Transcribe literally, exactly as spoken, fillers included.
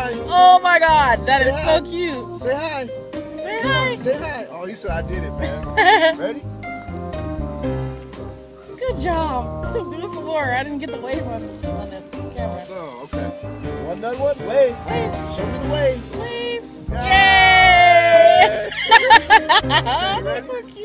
hi. Oh my God, that Say is hi. so cute. Say hi. Say Come hi. on, say hi. Oh, he said I did it, man. Ready? Good job. Do it some more. I didn't get the wave on, on the camera. Oh, okay. One done one. Wave. Wave. Show me the wave. Wave. Yay! Yay! Ready? That's so cute.